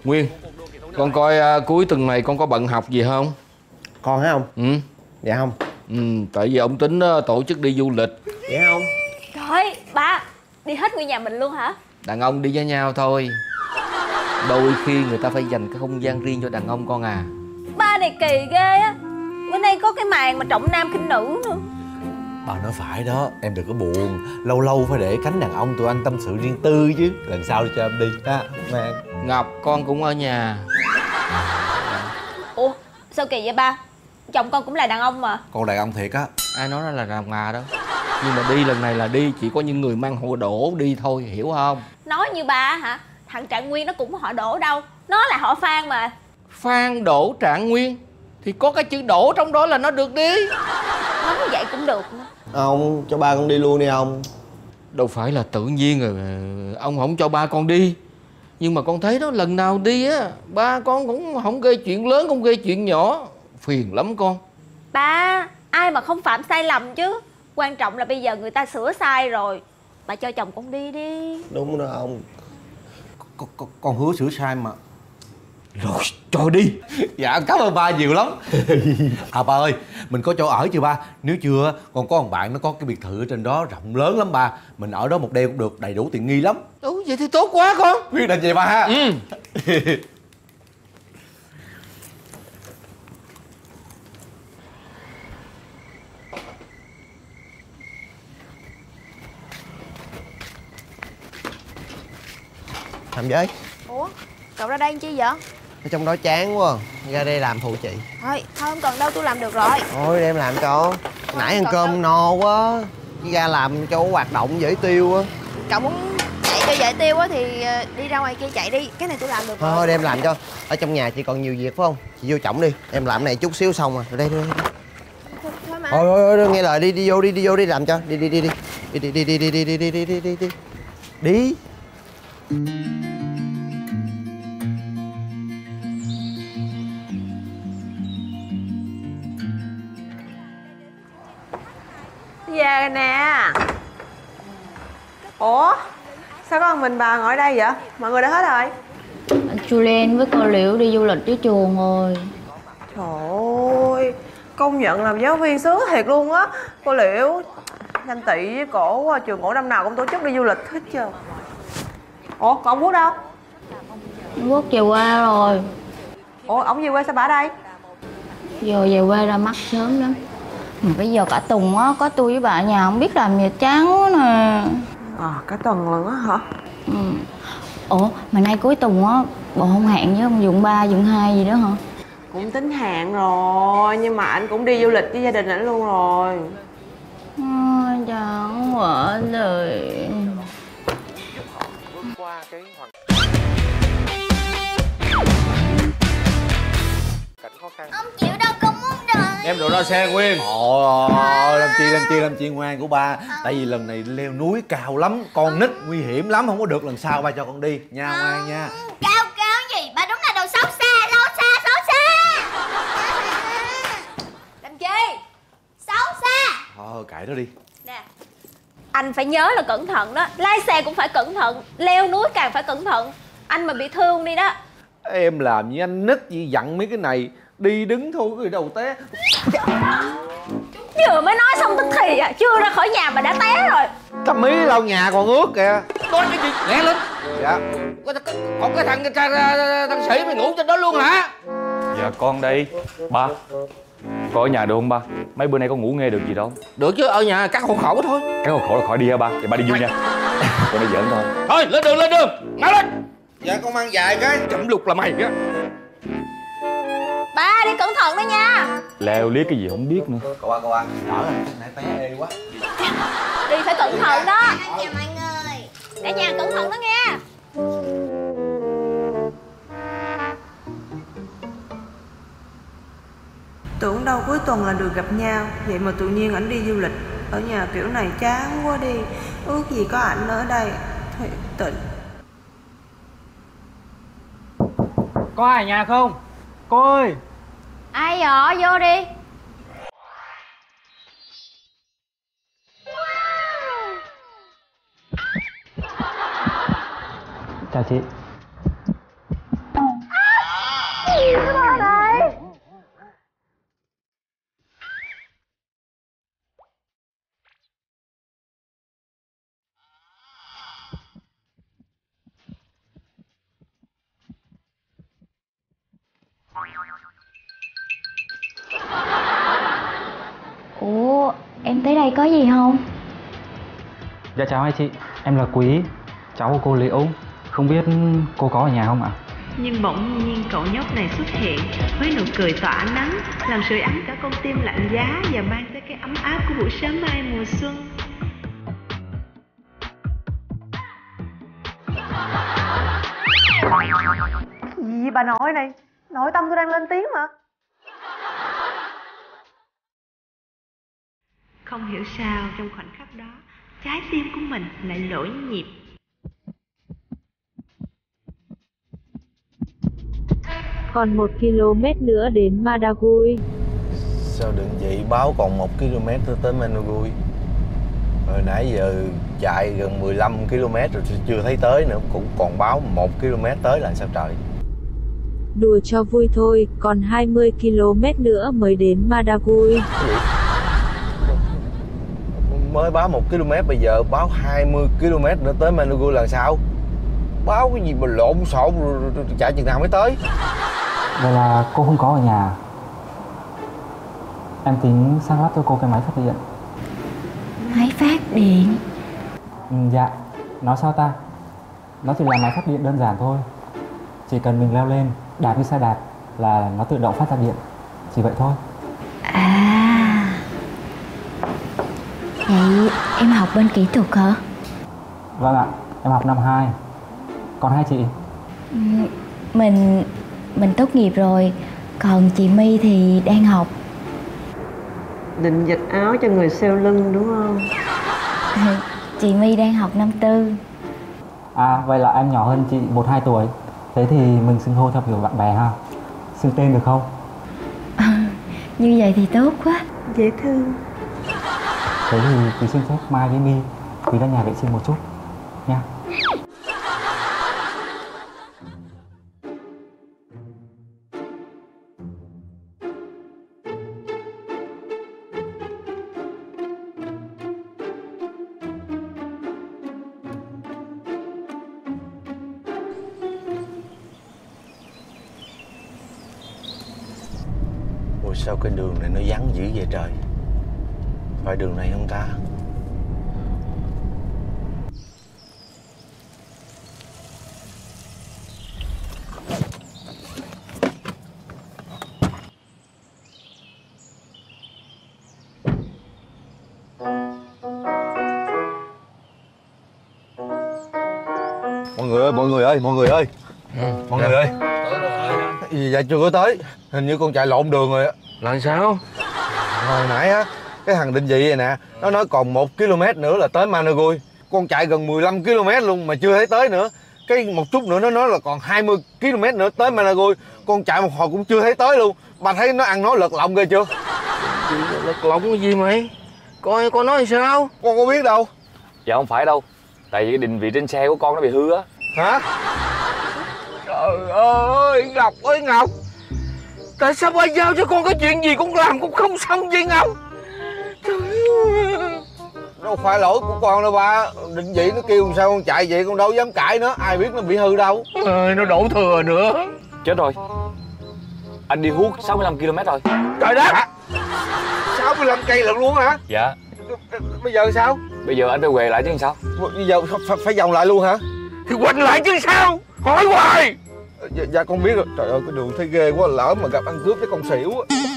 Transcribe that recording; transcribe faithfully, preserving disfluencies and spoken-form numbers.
Nguyên, con coi uh, cuối tuần này con có bận học gì không? Con hả ông? Ừ. Dạ không. Ừ, tại vì ông tính uh, tổ chức đi du lịch. Dạ không. Trời, ba đi hết nguyên nhà mình luôn hả? Đàn ông đi với nhau thôi. Đôi khi người ta phải dành cái không gian riêng cho đàn ông con à. Ba này kỳ ghê á. Bữa nay có cái màn mà trọng nam khinh nữ nữa. Bà nói phải đó, em đừng có buồn. Lâu lâu phải để cánh đàn ông tụi anh tâm sự riêng tư chứ. Lần sau đi cho em đi ha. Mang Ngọc con cũng ở nhà. Ủa sao kỳ vậy ba? Chồng con cũng là đàn ông mà. con đàn ông thiệt á. Ai nói nó là đàn bà đâu. Nhưng mà đi lần này là đi chỉ có những người mang họ Đỗ đi thôi, hiểu không? Nói như ba hả? Thằng Trạng Nguyên nó cũng có họ Đỗ đâu. Nó là họ Phan mà. Phan Đỗ Trạng Nguyên thì có cái chữ Đỗ trong đó là nó được đi. Nói như vậy cũng được nữa. Ông cho ba con đi luôn đi ông. Đâu phải là tự nhiên rồi ông không cho ba con đi. Nhưng mà con thấy đó, lần nào đi á ba con cũng không gây chuyện lớn, không gây chuyện nhỏ. Phiền lắm con. Ba, ai mà không phạm sai lầm chứ. Quan trọng là bây giờ người ta sửa sai rồi. Bà cho chồng con đi đi. Đúng rồi ông. Con, con, con hứa sửa sai mà. Rồi, cho đi. Dạ cảm ơn ba nhiều lắm. À ba ơi, mình có chỗ ở chưa ba? Nếu chưa, con có một bạn nó có cái biệt thự ở trên đó rộng lớn lắm ba. Mình ở đó một đêm cũng được, đầy đủ tiện nghi lắm. Ừ, vậy thì tốt quá con. Quyết định vậy ba ha. Ừ. Làm với. Ủa, cậu ra đây làm chi vậy? Ở trong đó chán quá. Ra đây làm phụ chị. Thôi, thôi không cần đâu, tôi làm được rồi. Thôi đem làm cho. Nãy ăn cơm no quá. Đi ra làm cho hoạt động dễ tiêu á. Cậu muốn chạy cho dễ tiêu á thì đi ra ngoài kia chạy đi. Cái này tôi làm được rồi. Thôi đem làm cho. Ở trong nhà chị còn nhiều việc phải không? Chị vô trọng đi. Em làm cái này chút xíu xong rồi. Rồi đây đây. Thôi mà. Thôi thôi thôi nghe lời đi, đi vô đi, đi vô đi làm cho. Đi đi đi đi. Đi đi đi đi đi đi đi đi đi đi đi. Đi. Về rồi nè. Ủa sao có một mình bà ngồi ở đây vậy? Mọi người đã hết rồi. Anh Julian với cô Liễu đi du lịch với trường rồi. Trời ơi, công nhận làm giáo viên sướng thiệt luôn á. Cô Liễu Danh Tị với cổ trường cổ năm nào cũng tổ chức đi du lịch hết trơn. Ủa còn ông Quốc đâu? Anh Quốc về qua rồi. Ủa ổng về quê sao bà ở đây? Giờ về quê ra mắt sớm lắm. Mà bây giờ cả tuần á, có tôi với bà ở nhà không biết làm gì, chán quá nè. À cả tuần lần á hả? Ừ. Ủa mà nay cuối tuần á, bộ không hẹn với ông Dượng ba, Dượng hai gì đó hả? Cũng tính hạn rồi, nhưng mà anh cũng đi du lịch với gia đình ảnh luôn rồi. À, chán quá rồi. Ông chịu đâu con muốn rồi. Đem đồ ra xe Nguyên. Ôi, làm chi làm chi làm chi ngoan của ba. Tại vì lần này leo núi cao lắm, con nít nguy hiểm lắm, không có được, lần sau ba cho con đi nha ngoan nha. Cao cao gì, ba đúng là đồ xấu xa, xấu xa, xấu xa. Làm chi? Xấu xa. Thôi kệ nó đi. Nè, anh phải nhớ là cẩn thận đó. Lái xe cũng phải cẩn thận, leo núi càng phải cẩn thận. Anh mà bị thương đi đó. Em làm như anh nít gì dặn mấy cái này. Đi đứng thôi cái đầu té. Vừa mới nói xong tức thì à, chưa ra khỏi nhà mà đã té rồi. Thằng Mí lau nhà còn ướt kìa. Nói cái gì? Lẹ lên. Dạ. Còn cái thằng thằng, thằng Sĩ mày ngủ trên đó luôn hả? Dạ con đây. Ba, con ở nhà được không ba? Mấy bữa nay con ngủ nghe được gì đâu. Được chứ, ở nhà cắt hộ khẩu thôi. Cái hộ khẩu là khỏi đi hả ba? Vậy ba đi vui nha. Con nói giỡn thôi. Thôi lên đường lên đường. Mau lên. Dạ con mang dài cái. Chậm lục là mày á. Ba đi cẩn thận đó nha. Leo liếc cái gì không biết nữa. Cậu ba cậu ba, đỡ rồi, nãy té ê quá. Đi phải cẩn thận đó. Chào mọi người. Cả nhà cẩn thận đó nghe. Tưởng đâu cuối tuần là được gặp nhau. Vậy mà tự nhiên ảnh đi du lịch. Ở nhà kiểu này chán quá đi. Ước gì có ảnh ở đây. Thiệt tình. Có ai ở nhà không? Cô ơi! Ai vậy? Vô đi. Chào chị. em tới đây có gì không? Dạ chào hai chị, em là Quý, cháu của cô Liễu. Không biết cô có ở nhà không ạ? Nhưng bỗng nhiên cậu nhóc này xuất hiện với nụ cười tỏa nắng, làm sưởi ấm cả con tim lạnh giá và mang tới cái ấm áp của buổi sớm mai mùa xuân. Gì bà nội này? Nội tâm tôi đang lên tiếng mà. Không hiểu sao trong khoảnh khắc đó, trái tim của mình lại lỗi nhịp. Còn một ki lô mét nữa đến Madagui. Sao định vị báo còn một ki lô mét tới Madagui? Hồi nãy giờ chạy gần mười lăm ki lô mét rồi chưa thấy tới nữa, cũng còn báo một ki lô mét tới là sao trời? Đùa cho vui thôi, còn hai mươi ki lô mét nữa mới đến Madagui. Mới báo một ki lô mét, bây giờ báo hai mươi ki lô mét nữa tới Madagui là sao? Báo cái gì mà lộn xộn rồi chạy chừng nào mới tới? Vậy là cô không có ở nhà. Em tính sang lắp cho cô cái máy phát điện. Máy phát điện? Ừ, dạ, nói sao ta? Nó chỉ là máy phát điện đơn giản thôi. Chỉ cần mình leo lên, đạp như xe đạp là nó tự động phát ra điện. Chỉ vậy thôi. À, vậy em học bên kỹ thuật hả? Vâng ạ, em học năm hai. Còn hai chị? Ừ, Mình Mình tốt nghiệp rồi. Còn chị My thì đang học. Định dịch áo cho người xeo lưng đúng không? Chị My đang học năm tư. À, vậy là em nhỏ hơn chị một hai tuổi. Thế thì mình xưng hô theo kiểu bạn bè ha. Xưng tên được không? À, như vậy thì tốt quá. Dễ thương. Thế thì quý xin phép Mai với My quý ra nhà vệ sinh một chút nha. Ôi sao cái đường này nó vắng dữ vậy trời? Phải đường này không ta? Mọi người ơi, mọi người ơi, mọi người ơi, ừ, mọi dạ. người ơi, gì vậy chưa có tới? Hình như con chạy lộn đường rồi á. Làm sao? Hồi nãy á, cái thằng định vị này nè, nó nói còn một ki lô mét nữa là tới Madagui. Con chạy gần mười lăm ki lô mét luôn mà chưa thấy tới nữa. Cái một chút nữa nó nói là còn hai mươi ki lô mét nữa tới Madagui. Con chạy một hồi cũng chưa thấy tới luôn. Bà thấy nó ăn nói lật lọng ghê chưa? Lật lọng cái gì mày? Coi con nói sao? Con có biết đâu. Dạ không phải đâu. Tại vì cái định vị trên xe của con nó bị hư á. Hả? Trời ơi Ngọc ơi Ngọc, tại sao ba giao cho con cái chuyện gì con làm cũng không xong vậy Ngọc? Trời ơi. Đâu phải lỗi của con đâu ba. Định vị nó kêu sao con chạy vậy con đâu dám cãi nó. Ai biết nó bị hư đâu. Ơi nó đổ thừa nữa. Chết rồi, anh đi hút sáu mươi lăm ki lô mét rồi. Trời đất. sáu mươi lăm cây lận luôn hả? Dạ. Bây giờ sao? Bây giờ anh phải quay lại chứ sao? Bây giờ phải, phải vòng lại luôn hả? Thì quay lại chứ sao? Hỏi hoài. Dạ, dạ con biết rồi. Trời ơi cái đường thấy ghê quá, lỡ mà gặp ăn cướp với con xỉu á.